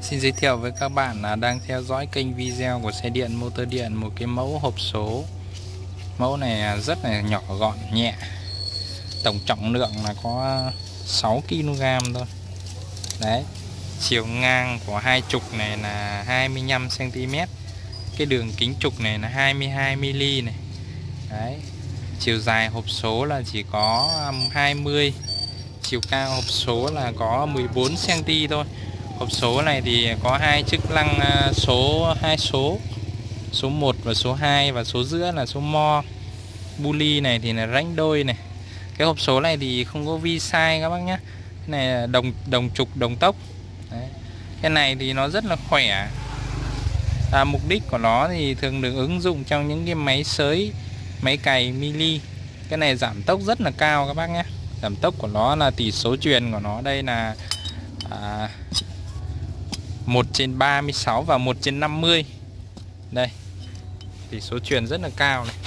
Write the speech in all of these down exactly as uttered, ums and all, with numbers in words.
Xin giới thiệu với các bạn là đang theo dõi kênh video của xe điện motor điện một cái mẫu hộp số. Mẫu này rất là nhỏ gọn nhẹ. Tổng trọng lượng là có sáu ki lô gam thôi. Đấy. Chiều ngang của hai trục này là hai mươi lăm xăng ti mét. Cái đường kính trục này là hai mươi hai mi li này. Đấy. Chiều dài hộp số là chỉ có hai mươi. Chiều cao hộp số là có mười bốn xăng ti mét thôi. Hộp số này thì có hai chức năng số hai số, số một và số hai, và số giữa là số mo. Buli này thì là rãnh đôi này. Cái hộp số này thì không có vi sai các bác nhé. Cái này là đồng đồng trục đồng tốc. Đấy. Cái này thì nó rất là khỏe. À, mục đích của nó thì thường được ứng dụng trong những cái máy xới, máy cày mini. Cái này giảm tốc rất là cao các bác nhé. Giảm tốc của nó là tỷ số truyền của nó đây là à, một trên ba mươi sáu và một trên năm mươi. Đây, tỷ số truyền rất là cao này.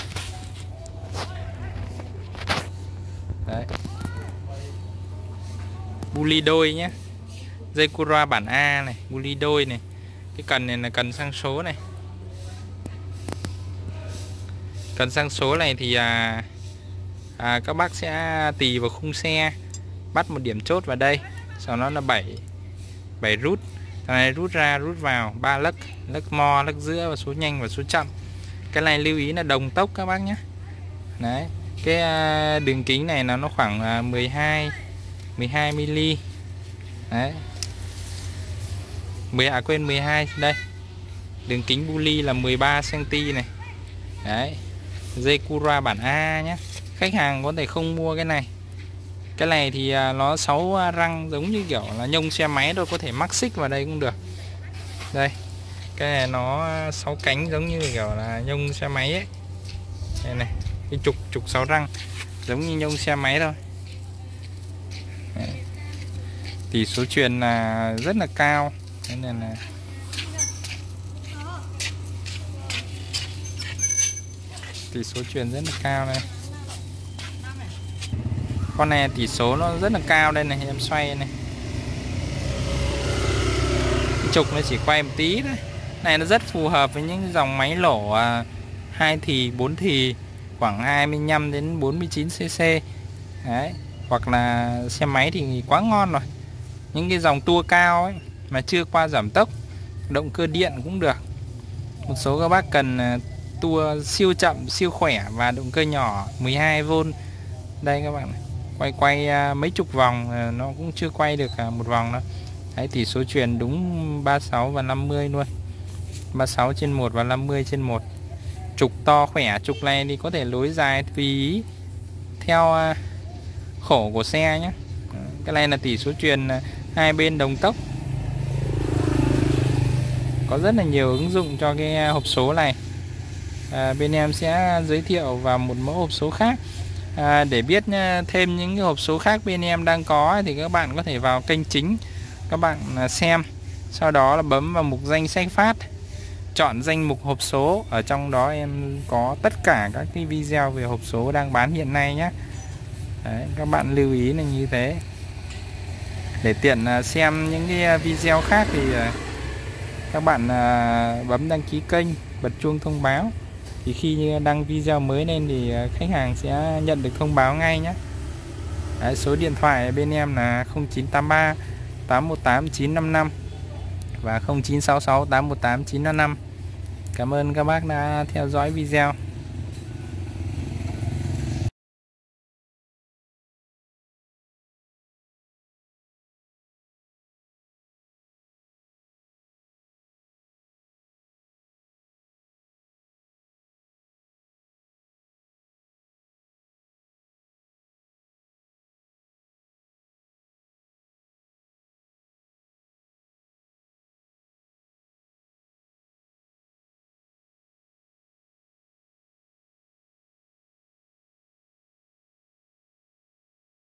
Đấy. Buli đôi nhé. Dây Cura bản A này, buli đôi này. Cái cần này là cần sang số này. Cần sang số này thì à, à, các bác sẽ tì vào khung xe, bắt một điểm chốt vào đây, sau đó là bảy bảy rút. Cái này rút ra rút vào ba lấc, lấc mo, lấc giữa và số nhanh và số chậm. Cái này lưu ý là đồng tốc các bác nhé. Đấy, cái đường kính này là nó khoảng mười hai mười hai mi li. Đấy. mười à quên mười hai đây. Đường kính buli là mười ba xăng ti mét này. Đấy. Dây Cura bản A nhé. Khách hàng có thể không mua cái này. Cái này thì nó sáu răng giống như kiểu là nhông xe máy thôi, có thể mắc xích vào đây cũng được. Đây. Cái này nó sáu cánh giống như kiểu là nhông xe máy ấy. Đây này, cái trục trục sáu răng giống như nhông xe máy thôi. Đấy. Tỷ số truyền là rất là cao. Thế nên là tỷ số truyền rất là cao này. Con này tỷ số nó rất là cao đây này, em xoay này. Cái trục nó chỉ quay một tí thôi. Này nó rất phù hợp với những dòng máy lỗ hai thì, bốn thì, khoảng hai mươi lăm đến bốn mươi chín xê xê. Đấy, hoặc là xe máy thì quá ngon rồi. Những cái dòng tua cao ấy mà chưa qua giảm tốc, động cơ điện cũng được. Một số các bác cần tua siêu chậm, siêu khỏe và động cơ nhỏ mười hai vôn. Đây các bạn này. Quay quay mấy chục vòng nó cũng chưa quay được một vòng đâu. Đấy, tỷ số truyền đúng ba mươi sáu và năm mươi luôn. ba mươi sáu trên một và năm mươi trên một. Trục to khỏe, trục này thì có thể lối dài tùy ý theo khổ của xe nhé. Cái này là tỷ số truyền hai bên đồng tốc. Có rất là nhiều ứng dụng cho cái hộp số này. À, bên em sẽ giới thiệu vào một mẫu hộp số khác. À, để biết thêm những cái hộp số khác bên em đang có thì các bạn có thể vào kênh chính, các bạn xem, sau đó là bấm vào mục danh sách phát, chọn danh mục hộp số. Ở trong đó em có tất cả các cái video về hộp số đang bán hiện nay nhé. Đấy, các bạn lưu ý là như thế. Để tiện xem những cái video khác thì các bạn bấm đăng ký kênh, bật chuông thông báo. Thì khi đăng video mới lên thì khách hàng sẽ nhận được thông báo ngay nhé. Đấy, số điện thoại bên em là không chín tám ba tám một tám chín năm năm và không chín sáu sáu tám một tám chín năm năm. Cảm ơn các bác đã theo dõi video.